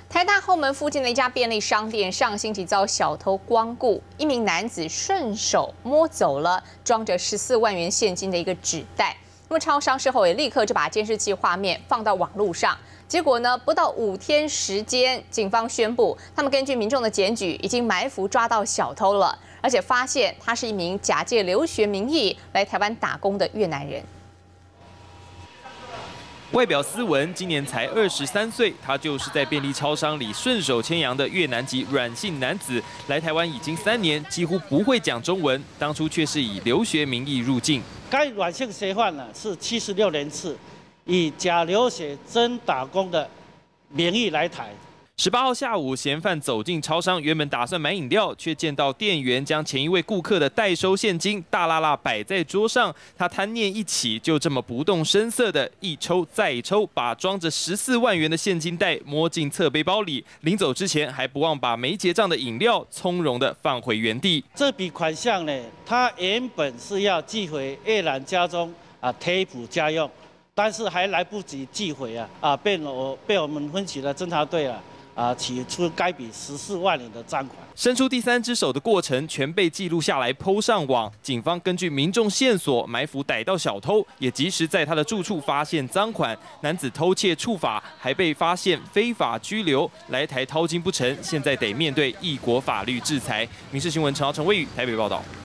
台大后门附近的一家便利商店，上星期遭小偷光顾，一名男子顺手摸走了装着14万元现金的一个纸袋。那么超商事后也立刻就把监视器画面放到网络上，结果呢，不到5天时间，警方宣布他们根据民众的检举，已经埋伏抓到小偷了，而且发现他是一名假借留学名义来台湾打工的越南人。 外表斯文，今年才23岁，他就是在便利超商里顺手牵羊的越南籍阮姓男子。来台湾已经3年，几乎不会讲中文，当初却是以留学名义入境。 该阮姓嫌犯呢是76年次，以假留学真打工的名义来台。 18号下午，嫌犯走进超商，原本打算买饮料，却见到店员将前一位顾客的代收现金大剌剌摆在桌上。他贪念一起，就这么不动声色的一抽再抽，把装着14万元的现金袋摸进侧背包里。临走之前，还不忘把没结账的饮料从容的放回原地。 这笔款项呢，他原本是要寄回越南家中贴补家用，但是还来不及寄回被我们分析的侦查队起出该笔14万元的赃款， 伸出第3只手的过程全被记录下来，PO上网。警方根据民众线索埋伏逮到小偷，也及时在他的住处发现赃款。男子偷窃触法，还被发现非法拘留，来台掏金不成，现在得面对异国法律制裁。民视新闻陈浩、陈威宇台北报道。